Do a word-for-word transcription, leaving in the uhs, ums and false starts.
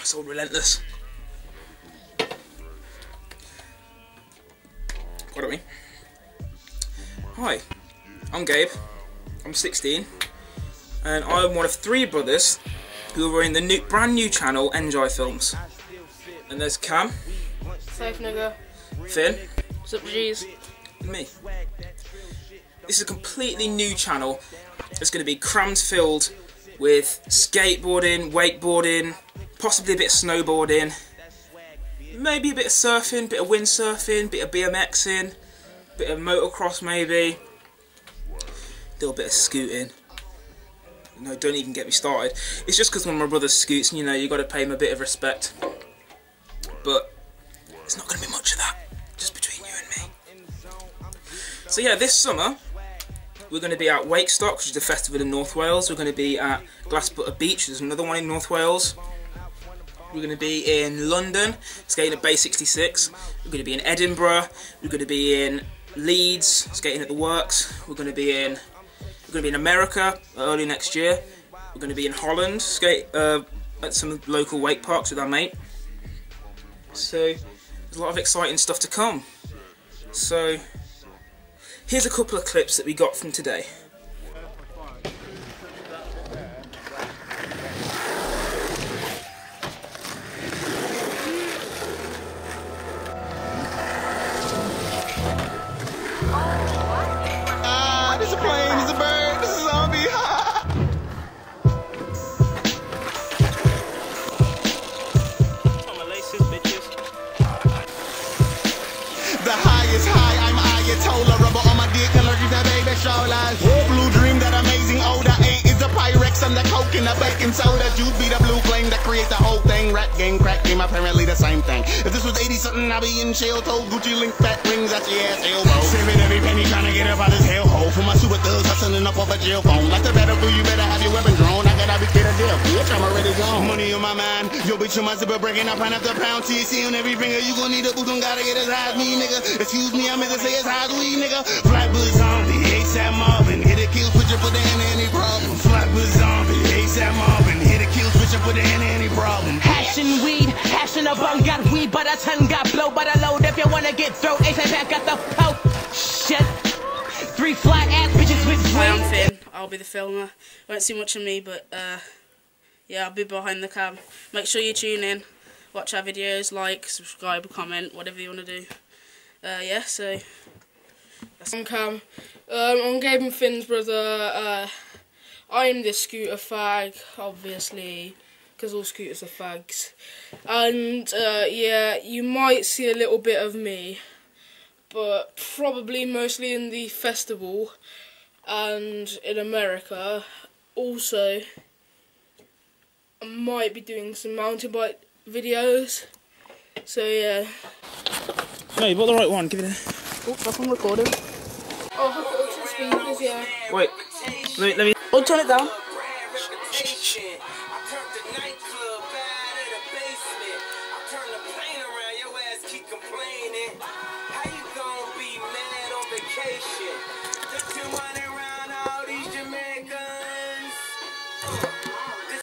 so relentless. What do I mean? Hi, I'm Gabe. I'm sixteen, and I'm one of three brothers who are in the new, brand new channel Njie Films. And there's Cam, Safe nigga, Finn, sup G's, and me. This is a completely new channel. It's going to be crammed filled with skateboarding, wakeboarding, possibly a bit of snowboarding, maybe a bit of surfing, bit of windsurfing, bit of BMXing, bit of motocross maybe, a little bit of scooting. No, don't even get me started. It's just because one of my brothers scoots, and you know, you got to pay him a bit of respect. But it's not going to be much of that, just between you and me. So yeah, this summer we're going to be at Wakestock, which is a festival in North Wales. We're going to be at Glassbutter Beach, there's another one in North Wales. We're going to be in London, skating at Bay sixty-six. We're going to be in Edinburgh. We're going to be in Leeds, skating at the Works. We're going to be in we're going to be in America early next year. We're going to be in Holland, skate uh, at some local wake parks with our mate. So there's a lot of exciting stuff to come. So here's a couple of clips that we got from today. Ah, this is a plane, this is a bird, this is a zombie. The high is high, I'm Ayatollah, rubber on my dick, allergic to baby shoulders. Blue dream, that amazing odor, ain't it's a Pyrex and the coke and the baking soda. Juice be the blue flame that creates the whole thing. Rap game, crack game, apparently the same thing. If this was eighty something, I'd be in jail. Told Gucci link fat rings at your ass elbow. Saving every penny trying to get up out this hellhole. For my super thugs hustling up off a jail phone. Like the battlefield, you better have your weapon drawn. I gotta be clear to deal, bitch, I'm already gone. Money on my mind, yo bitch on my zipper breaking up pound after pound. T C on every finger, you gon' need a boot, don't gotta get as high as me, nigga. Excuse me, I meant to say as high as we, nigga. Flatbush zombie, ASAP Marvin, hit a kill switcher, put the hand in any problem. Flatbush zombie, ASAP Marvin, hit a kill switcher, put the hand in any problem. Hashing weed, hashing a bun, got weed, but a ton got blow, but a load. If you wanna get thrown, ASAP back got the poke. Shit. Three flat ass bitches with Hi, I'm weed. Finn. I'll be the filmer. Won't see much of me, but uh, yeah, I'll be behind the cam. Make sure you tune in, watch our videos, like, subscribe, comment, whatever you want to do. Uh, yeah, so that's I'm Cam. Um, I'm Gabe and Finn's brother. Uh, I'm the scooter fag, obviously, because all scooters are fags. And uh, yeah, you might see a little bit of me, but probably mostly in the festival and in America. Also, I might be doing some mountain bike videos. So yeah. No, you bought the right one, give it a... Oh, fuck, I'm recording. Oh, hook it up to the speakers, yeah. Wait, let me... Let me... Oh, turn it down. How you gonna be mad on vacation?